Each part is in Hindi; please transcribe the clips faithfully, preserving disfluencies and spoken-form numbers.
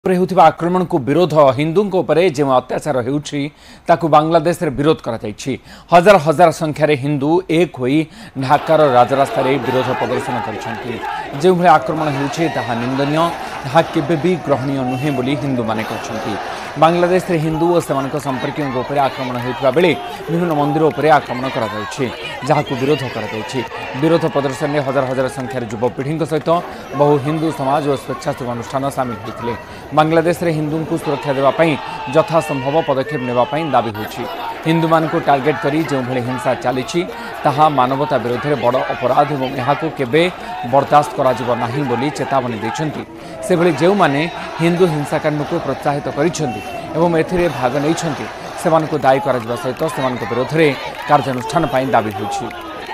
होता आक्रमण को विरोध हिंदू जो अत्याचार हो बांग्लादेश रे विरोध करा जायछि। हजार हजार संख्यार हिंदू एक होई ढाकार राजरास्तार विरोध प्रदर्शन कर जो भाई आक्रमण होछि ताहा निंदनीय ताहा केबे भी ग्रहणीय नुहे बोली हिंदू माने कहछन्ति। बांग्लादेश रे हिंदू और सेमानक संपर्कियों उपर आक्रमण होता बेले विभिन्न मंदिर उपर आक्रमण करा जायछि जहाकु विरोध करा जायछि। विरोध प्रदर्शन में हजार हजार संख्यार युवपीढ़ी सहित बहु हिंदू समाज और स्वेच्छासेवी अनुष्ठान सामिल होते। बांग्लादेश रे हिंदू को सुरक्षा देवाई यथासंभव पदक्षेप नेबाई दाबी होछि। हिंदू मान को टार्गेट करी जो भले हिंसा चली ताहा मानवता विरोध में बड़ अपराध और यहाँ केबे बर्दाश्त करा जिवो नाही बोली चेतावनी देछन्ति। से भली जो माने हिंदू हिंसाकांड को प्रोत्साहित करिसेंति एवं एथिरे भाग नैछन्ति सेमानकु दायी करा जिवा सहित सेमानक विरोध में कार्यानुष्ठान पई दाबी होछि।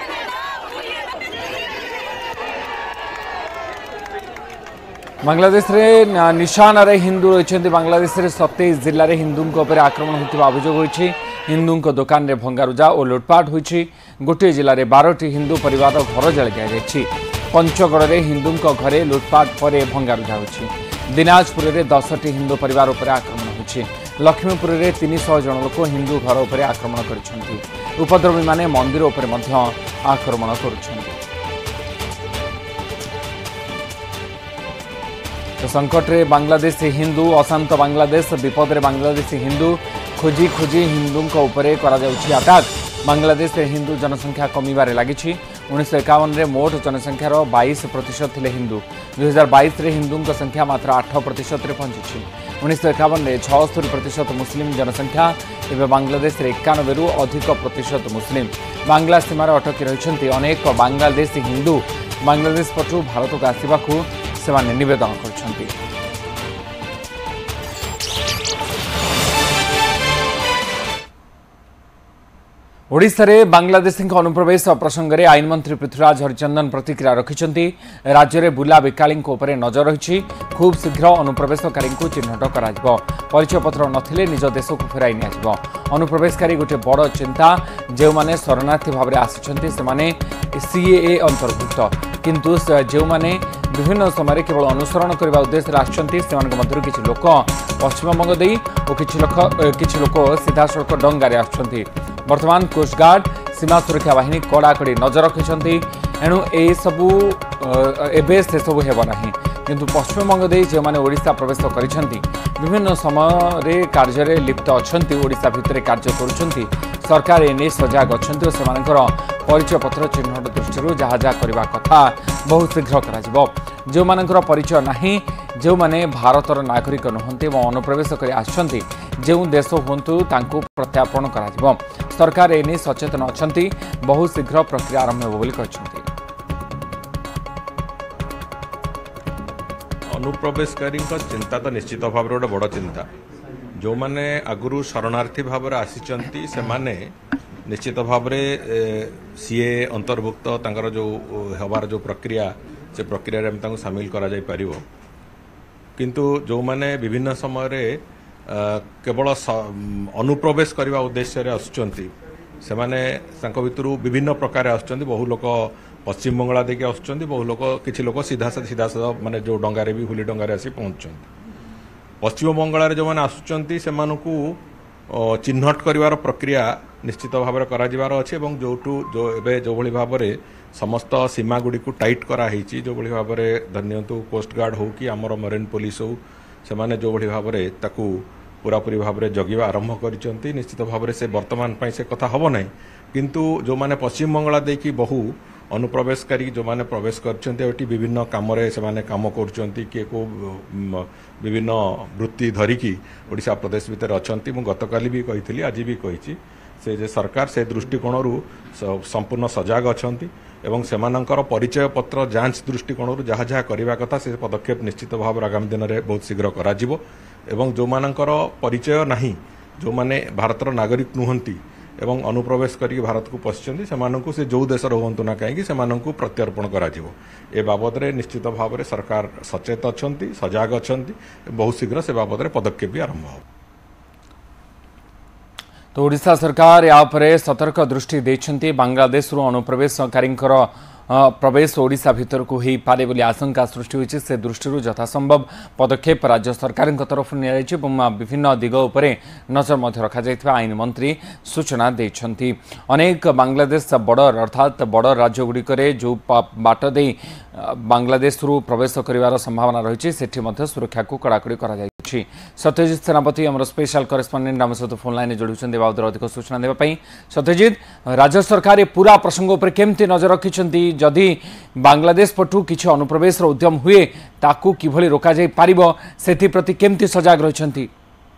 बांग्लादेश रे निशान रे हिंदू रही। बांग्लादेश रे सत्ताईस जिले में हिंदू आक्रमण होता अभियोग होती। हिंदू दुकान रे भंगारुजा और लुटपाट होती। गोटे जिले में बारटी हिंदू परिवार घर जल दी। पंचगढ़ में हिंदू घरे लुटपाट पर भंगारुजा होती। दिनाजपुर में दसटी हिंदू परिवार उपर आक्रमण होती। लक्ष्मीपुर में तीन सौ जन लोक हिंदू घर उपर आक्रमण कर उपद्रवी माने मंदिर उपर आक्रमण कर। तो संकट रे बांग्लादेश हिंदू अशांत बांग्लादेश विपद रे बांग्लादेश हिंदू खोजी खोजी हिंदू उपरे करा जाउछि अटैक। बांग्लादेश रे हिंदू जनसंख्या कमिबारे लागिछि। उन्नीस एकावन रे मोट जनसंख्यार बाईस प्रतिशत थिले हिंदू। दुई हजार बाईस रे हिंदू संख्या मात्र आठ प्रतिशत रे पहुंची। उन्नीस एकावन रे छस्तरी प्रतिशत मुस्लिम जनसंख्या एवं बांग्लादेश रे एकानबे रु अधिक प्रतिशत मुस्लिम बांग्ला सीमार अटकी रहिछन्ति। अनेक बांग्लादेशी हिंदू बांग्लादेश पटु भारत को आसिबाकू सेमाने निवेदन करछन्ति। ओडिशा रे बांग्लादेशी अनुप्रवेश प्रसंग में आईन मंत्री पृथ्वीराज हरिचंदन प्रतिक्रिया रखिछन्ति। राज्य में बुला बेकाली उपर नजर रही। खूब शीघ्र अनुप्रवेशकारी को चिन्हट कर परिचय पत्र नथिले निज देश को फेराई नियाजिबो। अनुप्रवेशकारी गोटे बड़ चिंता जो माने शरणार्थी भाव में आसिछन्ति सेमाने सीएए अंतर्भुक्त किंतु जो माने विभिन्न समय केवल अनुसरण करने उद्देश्य आसछन्ति सेमानक किछि लोक पश्चिमबंग देई और किछि लोक किछि लोक सीधा सड़क डंगारे आसछन्ति। वर्तमान कोस्टगार्ड सीमा सुरक्षा बाहिनी कड़ाकड़ी नजर रखिछन्ति। एणु ए सबू एबे से सबू हेब नाही किंतु पश्चिमबंग देई जे माने ओडिशा प्रवेश करिछन्ति विभिन्न समय कार्य रे लिप्त अछन्ति ओडिशा भितरे कार्य करुछन्ति। सरकार एने सजाग अछन्ति और सेमानकर परिचय पत्र चिन्हट दृष्टि जहाँ जहाँ करने कथा बहुत शीघ्र करा जो मानकर परिचय नाही जो माने भारतर नागरिक नुहंती और अनुप्रवेश कर आछन्ति जो देश हुंतु तांकु प्रत्यार्पण करा सरकार एने सचेतन अछन्ति। बहुत शीघ्र प्रक्रिया आरंभ हो बोली कहछन्ति। अनुप्रवेशकारी चिंता तो निश्चित भाव गोटे बड़ चिंता जो माने आगुरु शरणार्थी भाव में आसीचंती से माने निश्चित भाव में सीए अंतर्भुक्त तांकर जो हबार जो प्रक्रिया से प्रक्रिया रे हम सामिल करा जाय परिबो किंतु जो माने विभिन्न समय रे केवल अनुप्रवेश करने उद्देश्य रे आसुचंती से माने तांको भितरु विभिन्न प्रकार आसुचंती। बहु लोक पश्चिम बंगला देके आसुचंती बहु लोक किछि लोक सीधा सीधा माने जो डंगारे भी हुली डंगारे आसी पहुंचचंती। पश्चिम बंगला रे जो माने आसुचंती से मानकु चिन्हट करिवार प्रक्रिया निश्चित भाव में कराजिबार अछि एवं जोटू जो एबे जो भली भाव में समस्त सीमा गुडी को टाइट करा हिची जो भली भाव में धन्यंतु कोस्ट गार्ड हो कि आमर मरीन पुलिस हो से माने जो भली भाव में ताकू पूरापूरी भाव में जगिबा आरंभ करिसंती। निश्चित भाव में से वर्तमान पई से कथा हबो नै किंतु जो माने पश्चिम बंगला देकी बहु अनुप्रवेशकारी जो माने प्रवेश करछन्ती विभिन्न काम से माने काम करछन्ती के को विभिन्न वृत्ति धरिकी ओडिशा प्रदेश भितर अछन्ती। मु गतकाली भी कहितली आज भी कहिछि से जे सरकार से दृष्टिकोण संपूर्ण सजाग अछन्ती एवं सेमानंकर परिचय पत्र जांच दृष्टिकोण जहाँ जहाँ करने कथा से पदक्षेप निश्चित भाव आगामी दिन में बहुत शीघ्र कराजिबो एवं जो मानंकर परिचय नाही जो माने भारतर नागरिक नुहंती एवं अनुप्रवेश करके भारत को पशिचंती सेमानंकु से जो देश रुहंतु ना कहीं सेमानंकु प्रत्यर्पण कराजिबो। ए बाबद रे निश्चित भाव में सरकार सचेत अछंती सजाग अछंती बहुत शीघ्र से बाबद रे पदक्षेप भी आरंभ हो। तो ओडिशा सरकार या परे सतर्क दृष्टि देछन्ती। बांग्लादेश रु अनुप्रवेशकारी प्रवेश ओडिशा भितर को हो पारे बोली आशंका सृष्टि होती से दृष्टि यथासंभव पदक्षेप राज्य सरकार तरफ विभिन्न दिग उपरे नजर रखा आईन मंत्री सूचना देते। अनेक बांग्लादेश बॉर्डर अर्थात बॉर्डर राज्यगुड़िक जो बाट दे बांग्लादेश रु प्रवेश कर संभावना रही है सुरक्षा को कड़ाकड़ी कर सत्यजित सेनापति आम स्पेशल करेस्पंडेंट आम सहित फोन लाइन जोड़ी बाबद अधिक सूचना देवाई। सत्यजित, राज्य सरकार पूरा प्रसंग उपर केमती नजर रखिंट जदि बांग्लादेश पटु किसी अनुप्रवेश उद्यम हुए ताकू किभली रोका जाई पारिबो सेथि प्रति केमती सजग रहिसंती?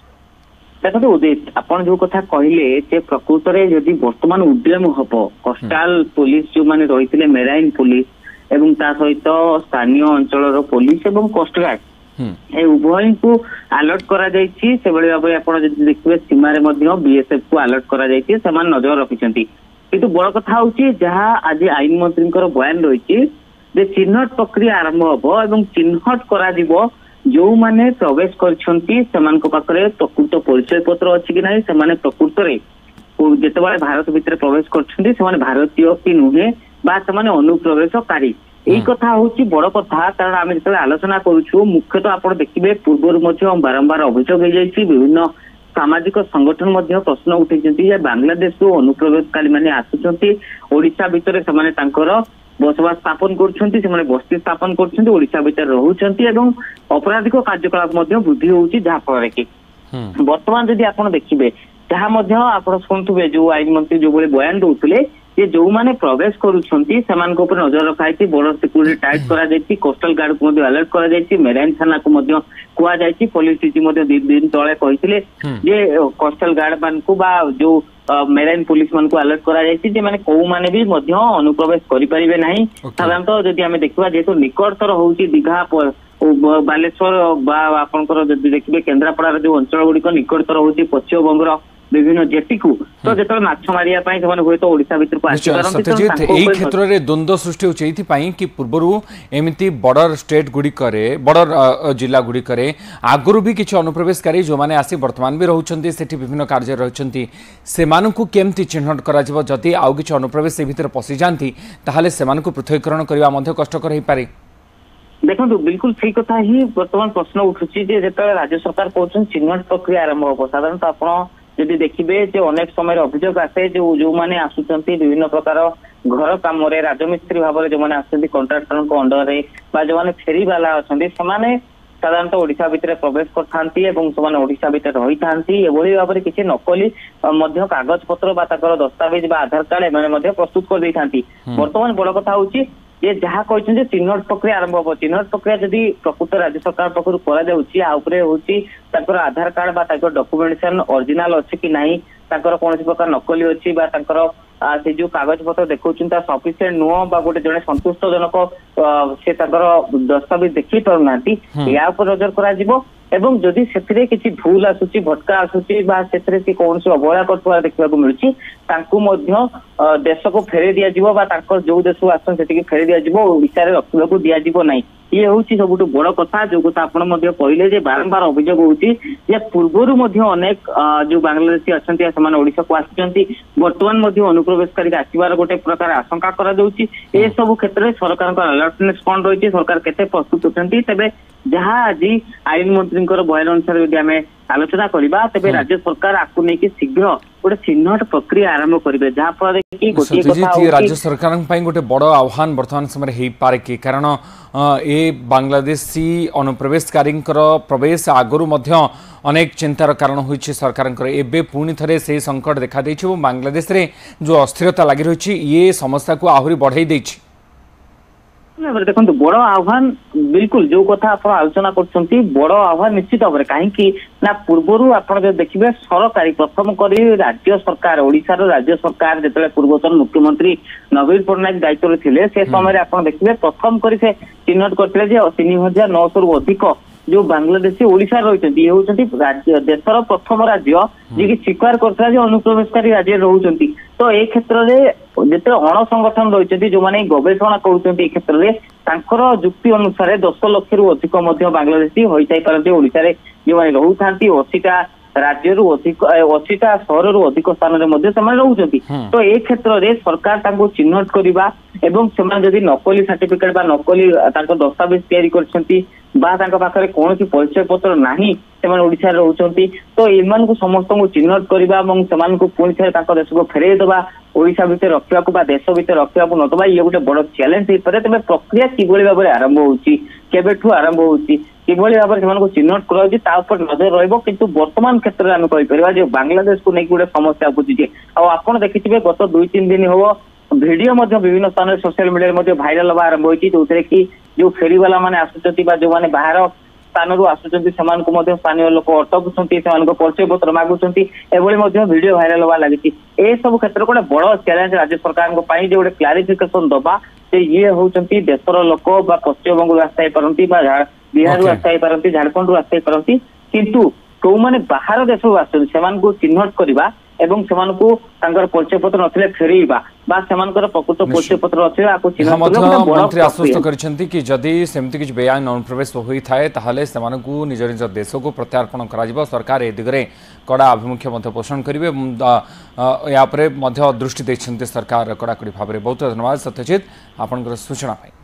देखो उदित आपन जो कथा कहले जे प्रकृत रे जदि वर्तमान उद्यम हबो कोस्टल पुलिस जो माने रहितले मेराइन पुलिस एवं ता सहित स्थानीय अंचल पुलिस एवं कोस्ट गार्ड ए उभय को अलर्ट करा जायछि। से बळे भाबे आपण जदि देखिबे सीमा रे मध्य बीएसएफ को अलर्ट करा जायछि, समान नजर रखिसंती। किंतु बड़ कथा होछि जहां आज आईन मंत्रींकर बयान रहिछि जे चिन्हट प्रक्रिया आरंभ हबो एवं चिन्हट करा दिबो जो माने प्रवेश करछंती सेमान को पाखरे प्रकृत परिचय पत्र अछि कि नाही, सेमाने प्रकृत रे जेतेबारे भारत भितर प्रवेश करछंती सेमाने भारतीय कि नुहे बा सेमाने अनुप्रवेशकारी। यही कथा होची बड़ कथा, कारण आम जो आलोचना करूछु मुख्यतः आप देखिए पूर्व बारंबार अभियोग हो जाए विभिन्न सामाजिक संगठन प्रश्न उठे बांग्लादेश को अनुप्रवेशकारी मैंने आसुंच ओडिशा भितर से बसवास स्थापन कर बस्ती स्थापन कर भितर रोचंती एवं अपराधिक कार्यकलाप वृद्धि होउची जहाँफल कि बर्तमान जदि आप देखिए जहाँ आप शुणुवे जो आईन मंत्री जो बयान दौले जे जो माने प्रवेश करूछंती समान को ऊपर नजर रखाई बॉर्डर सिक्योरिटी टाइट करा जायछि, कोस्टल गार्ड को मध्ये अलर्ट करा जायछि, मेराइन थाना को मध्ये कुआ जायछि। पुलिस डीजी मध्ये दिन दिन तळे कहिथिले जे कोस्टल गार्ड मान को बा जो मेराइन पुलिस मान को अलर्ट करा जायछि जे माने को माने भी मध्ये अनुप्रवेश करि परिबे नाही। साधारणतः जदि हमें देखिबा जेतो निकटतर होउछि दीघा बालेश्वर बा आपनकर जदि देखिबे केन्द्रापड़ा जो अंचल गुडी को निकटतर होउछि पश्चिम बंगर विभिन्न जेटी को तो जेतले माछ मारिया पई ସେମାନେ हुए तो ओडिसा भितर को आसी परंतु सत्यजित एई क्षेत्र रे द्वंद्व सृष्टि होछि एथि पई कि पूर्वरु एमिति बॉर्डर स्टेट गुडी करे बॉर्डर जिला गुडी करे आगरु भी किछ अनुप्रवेशकारी जो माने आसी वर्तमान भी रहउछंती सेठी विभिन्न कार्य रहउछंती सेमान को केमति चिन्हट करा जिवो जति आउ किछ अनुप्रवेश से भितर पसि जानती ताहाले सेमान को पृथकीकरण करबा मध्ये कष्टकर हे पारे। देखो बिल्कुल सही कथा ही वर्तमान प्रश्न उठुछि जे जेतले राज्य सरकार कहउछन चिन्हट प्रक्रिया आरंभ हो साधारणतः आपण जदि देखिए जो अनेक समय अभियोग आसे जो जो माने आसुचंती विभिन्न प्रकार घर काम राजमिस्त्री भाव में जो माने आसुचंती कॉन्ट्राक्टर को अंडर रे बा जो माने फेरी वाला अछंती समाने साधारणतः ओडिशा भितर प्रवेश करथांती एवं समाने ओडिशा भितर रही थांती एभली भाव में किछि नकली मध्य कागज पत्र बा ताकर दस्तावेज बा आधार कार्ड एमाने मध्य प्रस्तुत कर दै थांती। वर्तमान बड़ कथा होची जे जहाँ कहते चिन्हट प्रक्रिया आरंभ हो चिन्हट प्रक्रिया जदि प्रकृत राज्य सरकार पक्षर करा आधार कार्ड बा डॉक्यूमेंटेशन ओरिजिनल अच्छे कि नहीं कौन प्रकार नकली अच्छी से जो कागज पत्र देखा सफिसीयंट नुह बा गोटे जड़े संतुष्ट जनक से दस्तावेज देखी पार ना या नजर करा एवं जदि से किसी भूल आसूची भटका आसूची से कौन अवहेला कर देखा मिलूँ तांकु देश को फेरे दिया बा जो देश को आसन से फेरे दिया ओडिशा रे रखा दिया ना ये हूँ सब बड़ कथा जो कथा आप कहले बारंबार अभियोग होती पूर्वर अनेक जो बांग्लादेशी अच्छा ओडिशा को आसी बर्तमान अनुप्रवेशकारी आसबार गोटे प्रकार आशंका करा सब क्षेत्र में सरकार अलर्टनेस कौन रही सरकार केते प्रस्तुत होती तेज जहाँ आज आईन मंत्री बयान अनुसार यदि आम आलोचना करवा तेज राज्य सरकार आपको लेकिन शीघ्र गोटे चिन्हट प्रक्रिया आरंभ करेंगे जहाँफल कि राज्य सरकार गोटे बड़ आह्वान बर्तमान समय हो पारे कि कारण ए बांग्लादेशी अनुप्रवेशकारी प्रवेश आगुरी अनेक चिंतार कारण होइछि सरकार एबे पुणी थे से संकट देखा देछि बांग्लादेश रे जो अस्थिरता लगी रही ये समस्या को आहरी बढ़ाई देछि। देखो बड़ आह्वान बिल्कुल जो कथा आप आलोचना कर बड़ आह्वान निश्चित भाव में कहीं ना पूर्वर आप देखिए सरकारी प्रथम करी राज्य सरकार ओडिशार राज्य सरकार जिते पूर्वतन मुख्यमंत्री नवीन पट्टनायक दायित्व थे से समय आप देखिए प्रथम करी से चिन्हट करते तीन हजार नौश रु अधिक जो बांग्लादेशी ओडिशा रही ये होती देशर प्रथम राज्य जी स्वीकार करता अनुप्रवेशकारी राज्य रोचे तो ये क्षेत्र में जिते अण संगठन रही जो मैंने गवेषणा कर क्षेत्र में जुक्ति अनुसार दस लक्ष रु अधिक बांग्लादेशी हो पारती ओडिशा जो मैंने रोता अशीटा राज्यरू अधिक अशीटा सहररू अधिक स्थान रोचती तो ए क्षेत्र में सरकार चिन्हट करवा एवं से नकली सर्टिफिकेट बा नकली दस्तावेज तैयारी करछंती बा तांका पाखरे कोनोसी परिचय पत्र नाही सेमान ओडिसा रहउछंती तो एमान को समस्त को चिन्हट करबा एवं सेमान को पुणी थे तांका देश को फेरे दबा ओडिसा भितर रखिया को बा देश भितर रखिया को नतबा ये गोटे बड़ चैलेंज हे परे तबे प्रक्रिया किबोली भाबरे आरंभ होउची केबेठु आरंभ होउची किबोली भाबरे सेमान को चिन्हट कराउची ता ऊपर नजर रहइबो किंतु वर्तमान क्षेत्र रे हम कहि परबा जे बांग्लादेश को नै गोटे समस्या बुझिजे आ आपण देखिथिबे गत दुई तीन दिन हो भिडियो मध्य विभिन्न स्थान सोशल मीडिया मध्य भाइराल हवा आरंभ होइची जोथरे कि जो फेरीवाला माने आसुचंती बा जो माने बाहर स्थान रु आसुचंती समान को मध्य स्थानीय लोक अटकुचंती समान को परिचय पत्र मागुचंती एभली मध्य वीडियो भाइराल हवा लागिची ए सब क्षेत्र को बड़ चैलेंज राज्य सरकार को पाई जे गोटे क्लारिफिकेशन दबा जे ये होचंती देशर लोक बा पश्चिम बंग आस्थाई परंती बा बिहार आस्थाई परंती झारखंड आस्थाई परंती किंतु को माने बाहर देश आसुचंती समान को चिन्हट करबा एवं सेमान को तांकर परिचय पत्र नथिले फेरीबा बा सेमानकर प्रकृत परिचय पत्र नथिले आको चिन्हट करबा मंत्री आश्वस्त करछंती कि जदि सेमति किछ बेआईन अनुप्रवेश होई थाए ताहाले सेमानकु निज निज देश को प्रत्यार्पण कराजिबो सरकार ए दिगरे कड़ा अभिमुख्य मध्य पोषण करिवे या परे मध्य दृष्टि दैछंती सरकार कड़ाकड़ी भाबरे। बहुत धन्यवाद सत्यजित आपनकर सूचना पाई।